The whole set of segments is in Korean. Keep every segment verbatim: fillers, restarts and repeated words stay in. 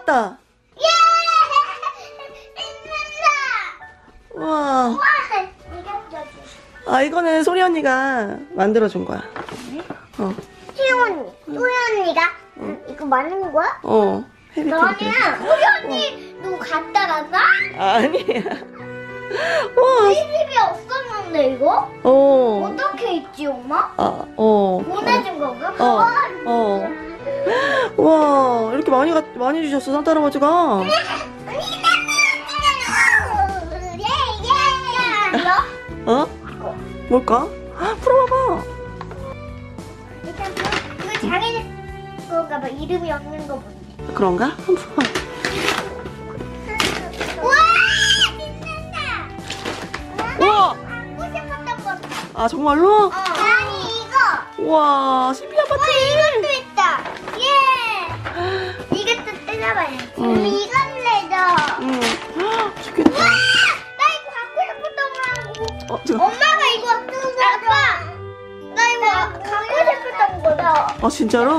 나왔다. 예! 와. 와! 아, 이거는 소리 언니가 만들어준 거야. 어. 희영 언니, 소희 언니가 응, 이거 만든 거야? 어. 너는 소희 언니 너 갖다 놨나? 아니야. 와. 집에 없었는데 이거? 어. 어떻게 있지 엄마? 아, 어. 보내준 건가? 어. 어. 와, 이렇게 많이 가, 많이 주셨어, 산타 할아버지가. 어? 뭘까? 아, 풀어봐봐. 일단 그, 그 장애 건가 봐. 이름이 없는 거 보는데. 그런가? 한번 풀어봐. 우와! 신난다! 우와! 갖고 싶었던 거. 아, 정말로? 어. 아니 이거. 우와, 신비 아파트. 어, 이것도 있다. 예. 이것도 뜯어봐야지. 응. 음. 이건 내줘. 응. 좋겠다. 우와! 나 이거 갖고 싶었던 거라고. 어, 지금. 엄마가 이거 아빠. 나 이거 갖고 싶었던 거다. 아, 진짜로?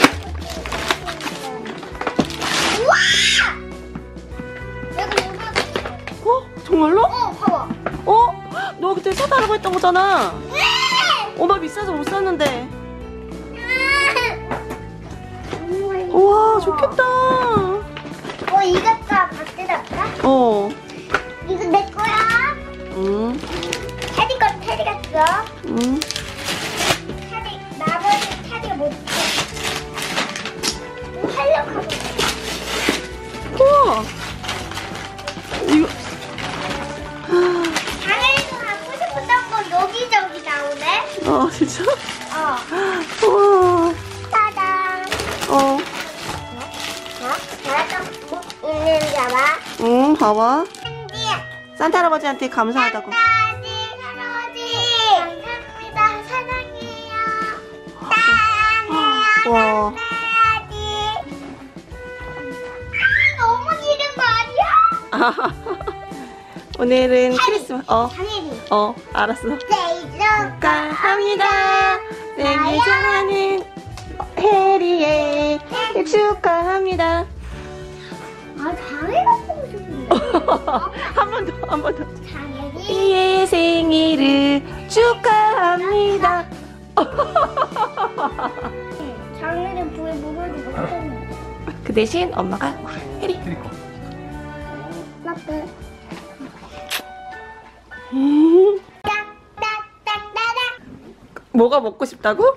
우와! 내가 이거. 어? 정말로? 어, 봐봐. 어? 너 그때 사달라고 했던 거잖아. 왜? 엄마 비싸서 못 샀는데. 음. 우와, 좋겠다. 어, 이것도 밖에 놨다? 어. 이거 내 거야. 응. 테디 건 테디가 써. 응. 테디, 나머지 테디가 못 써. 이거 하려고 하고. 우와. 이거. 장애인도 갖고 싶었던 거 여기저기 나오네? 아, 진짜? 어. 우와. 따단. 어. 어? 나도 뭐 있는지 알아? 응, 봐봐. 한지. 산타 할아버지한테 감사하다고. 할아버지, 할아버지. 감사합니다. 사랑해요. 사랑해요. 와. 감사해야지. 아, 너무 싫은 거 아니야? 오늘은 크리스마스. 어. 장애인. 어, 알았어. 생일 축하합니다. 생일 축하하는 해리의 생일 축하합니다. 아, 장애가 보고 싶은데. 한 번 더, 한 번 더. 장애인. 해리의 생일을 축하합니다. 장애인 부에 물어주고 싶었는데. 그 대신 엄마가 해리. 라떼. 음, 딱딱딱따닥. 뭐가 먹고 싶다고?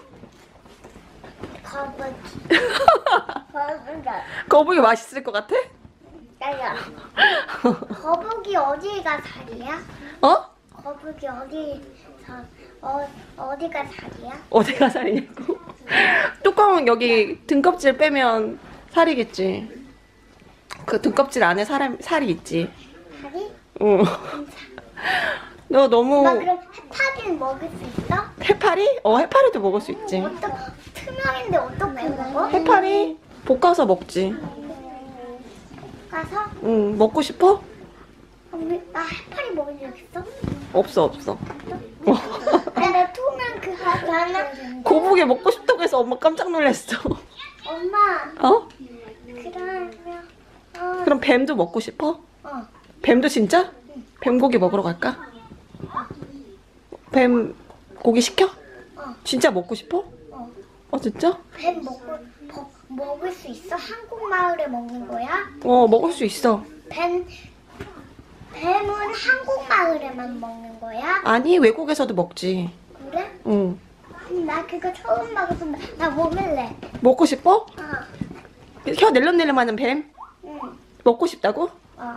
거북이. 거북이가. 거북이 맛있을 것 같아? 야야. 거북이 어디가 살이야? 어? 거북이 어디서 어 어디가 살이야? 어디가 살이냐고? 뚜껑 여기 등껍질 빼면 살이겠지. 그 등껍질 안에 사람, 살이 있지. 살이? 응. 너 너무 나 그럼 해파리는 먹을 수 있어? 해파리? 어, 해파리도 먹을 수 있지. 어떤 투명인데 어떻게 먹어? 해파리 볶아서 먹지. 가서 응, 먹고 싶어? 언니 나 해파리 먹은 적 있어? 없어, 없어. 나 투명 그거 하나. 거북이 먹고 싶다고 해서 엄마 깜짝 놀랐어. 엄마 어? 그러면 어. 그럼 뱀도 먹고 싶어? 어. 뱀도 진짜? 뱀고기 먹으러 갈까? 뱀 고기 시켜? 어. 진짜 먹고 싶어? 어. 어, 진짜? 뱀 먹고 버, 먹을 수 있어? 한국 마을에 먹는 거야? 어, 먹을 수 있어. 뱀 뱀은 한국 마을에만 먹는 거야? 아니, 외국에서도 먹지. 그래? 응. 음, 나 그거 처음 먹어서 나, 나 먹을래. 먹고 싶어? 어. 혀 낼름낼름하는 뱀? 응. 먹고 싶다고? 어.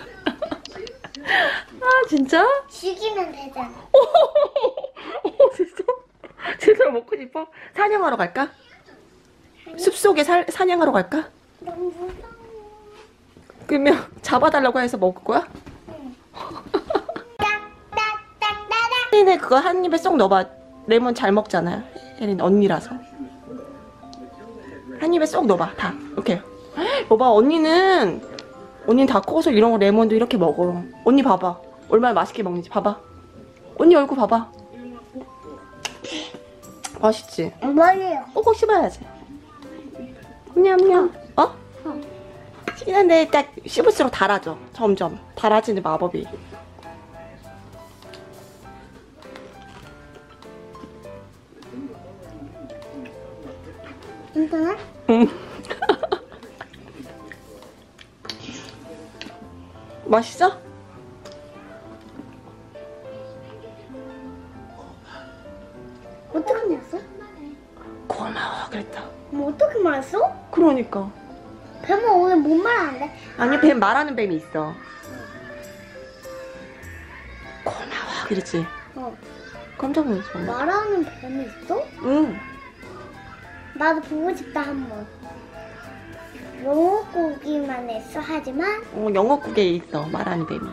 아, 진짜? 죽이면 되잖아. 어, 진짜? 진짜 먹고 싶어? 사냥하러 갈까? 숲속에 살, 사냥하러 갈까? 너무 무서워. 그러면 잡아달라고 해서 먹을 거야? 응. 딱딱딱따닥. 혜린은 그거 한 입에 쏙 넣어봐. 레몬 잘 먹잖아. 혜린 언니라서. 한 입에 쏙 넣어봐. 다. 이렇게. 봐봐, 언니는 언니는 다 커서 이런 거 레몬도 이렇게 먹어. 언니 봐봐. 얼마나 맛있게 먹는지 봐봐. 언니 얼굴 봐봐. 맛있지? 뭐예요? 꼭꼭 씹어야지. 냠냠. 어? 맛있긴 한데 딱 씹을수록 달아져. 점점 달아지는 마법이. 괜찮아? 응. 맛있어? 어떻게 말했어? 고마워 그랬다. 뭐 어떻게 말했어? 그러니까. 뱀은 오늘 못 말하는데? 아니 뱀 말하는 뱀이 있어. 고마워 그랬지. 어. 깜짝 놀랐어. 말하는 뱀이 있어? 응. 나도 보고 싶다 한번. 영어고기만 했어 하지만 어, 영어국에 있어 말하는 뱀이.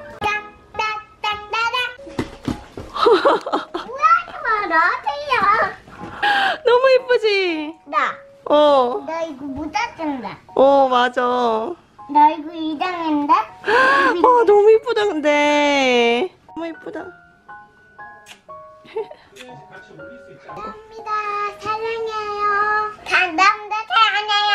딱딱딱따닥. 뭐야 이거 나한테야. 너무 예쁘지? 나, 어. 나 이거 못 찾는다. 어 맞아. 어 나 이거 이장인데? 너무 예쁘다 근데. 너무 예쁘다. 감사합니다. 사랑해요. 감사합니다. 사랑해요.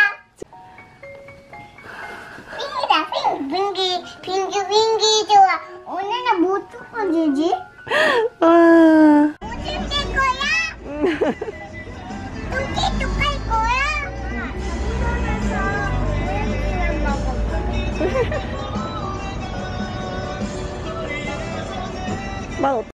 빙기다 빙. 빙기 빙기 빙기 좋아. 오늘은 뭐 뚜껑이지? 아. 무슨 될 거야? 뚜끼 뚜깔 거야? 일어나서 고양이만 먹어. 맛 어때?